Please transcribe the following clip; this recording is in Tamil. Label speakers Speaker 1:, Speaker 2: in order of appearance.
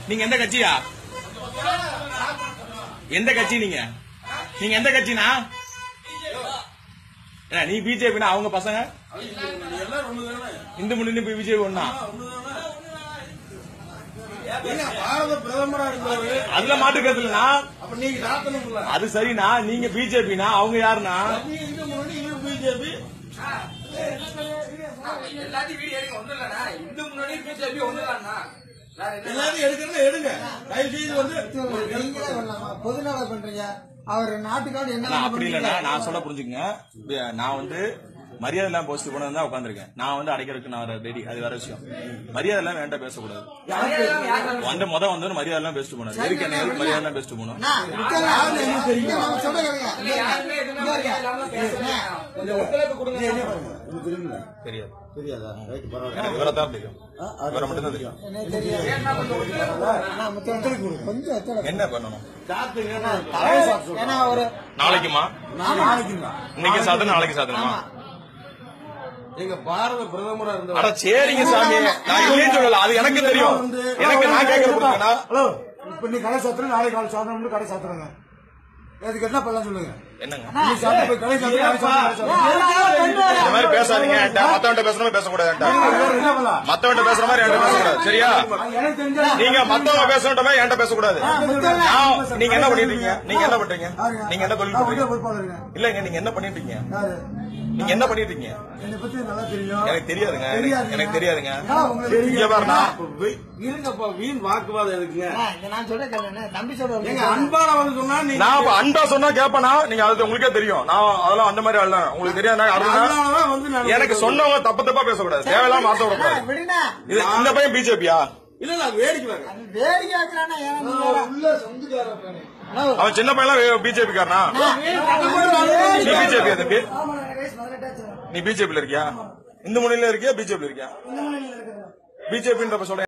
Speaker 1: நீங்க எந்த கட்சியா? எந்த கட்சி நீங்க? நீங்க எந்த கட்சினா? நீ பிஜேபினா அவங்க பசங்க இந்து முன்னணி பிஜேபி ஒண்ணா? அதுல மாட்டுக்கிறதுலனா அது சரிண்ணா. நீங்க பிஜேபினா அவங்க யாருன்னா? பிஜேபி எல்லாத்தையும் எடுங்க.
Speaker 2: பொதுநல பண்றீங்க. அவர் நாட்டுக்காக என்ன
Speaker 1: அப்படி இல்லைன்னா நான் சொல்ல புரிஞ்சுக்கங்க. நான் வந்து மரியாதை எல்லாம் போஸ்ட் போனதான் உட்காந்துருக்கேன். நான் வந்து அடைக்கிறதுக்கு நான் ரெடி. அது வேற விஷயம். மரியாதை எல்லாம் வேண்டாம் பேசக்கூடாது. வந்து வந்து மரியாதை எல்லாம் பேசிட்டு போனது எதுக்கு என்ன மரியாதை எல்லாம் பேசிட்டு போனோம். தெரியாது தெரியாதா? எனக்கு வேறதான் தெரியும். வேற மட்டும்தான் தெரியும். என்ன பண்ணணும்? நாளைக்குமா? இன்னைக்கு சாதனை நாளைக்கு சாதனமா?
Speaker 2: எங்க பாரத பிரதமரா இருந்த
Speaker 1: சரிங்க சாமி, நான் இல்லைன்னு சொல்லல. அது எனக்கு தெரியும். எனக்கு நான் கேட்கறேன்.
Speaker 2: ஹலோ, இப்ப நீ கடை சாத்திரம் நாளைக்கு காலை சாதனம் கடை சாத்துறங்க. அதுக்கு என்ன பண்ணலாம் சொல்லுங்க.
Speaker 1: என்னங்க இந்த மாதிரி பேசாதீங்க. மத்தவன்ட்ட பேசுற மாதிரி பேசக்கூடாது. மத்தவன்ட்ட பேசுற மாதிரி என்கிட்ட பேசக்கூடாது. சரியா? நீங்க மத்தவங்க பேசுற மாதிரி என்கிட்ட பேசக்கூடாது. நீங்க என்ன பண்ணிட்டீங்க? நீங்க என்ன பண்றீங்க? நீங்க என்ன தொழில் இல்லங்க? நீங்க என்ன பண்ணிட்டீங்க? நீங்க என்ன பண்ணிட்டீங்க? எனக்கு தெரியாதுங்க. எனக்கு தெரியாதுங்க.
Speaker 2: இருங்கப்பா, வீண் வாக்குவாதம் இருக்குங்க. நான் சொல்றேன் தம்பி சொல்றேன். அன்பான வந்து சொன்னா
Speaker 1: நான் அன்பா சொன்னா கேப்பனா? நீங்க அது உங்களுக்கே தெரியும். நான் அதெல்லாம் அந்த மாதிரி ஆள் உங்களுக்கு தெரியாது. எனக்கு சொன்னவங்க தப்பு தப்பா பேசக்கூடாது. தேவையெல்லாம் மாத்த விடக்கூடாது. இந்த பையன் பிஜேபியா?
Speaker 2: இல்ல வேடிக்கை
Speaker 1: அவன் சின்ன பையன் பிஜேபி காரனா? நீ பிஜேபி தம்பி? நீ பிஜேபியில இருக்கியா? இந்து முன்னணியில இருக்கியா? பிஜேபியில இருக்கியா? பிஜேபின்ற சொல்றேன்.